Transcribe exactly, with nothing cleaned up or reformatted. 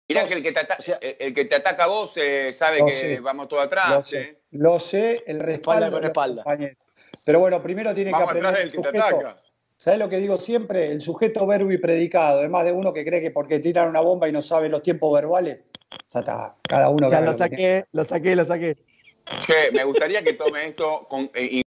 Mirá que el que te, ata O sea, el que te ataca a vos eh, sabe que sé, vamos todos atrás. lo sé, ¿eh? lo sé, el respaldo espalda con de los espalda. compañeros. Pero bueno, primero tiene que Vamos atrás aprender el del que te sujeto. ataca. ¿Sabés lo que digo siempre? El sujeto, verbo y predicado. Además de uno que cree que porque tiran una bomba y no sabe los tiempos verbales, ya está, cada uno Ya gana lo lo que tiene. saqué, lo saqué, lo saqué. Che, me gustaría que tome esto con, eh,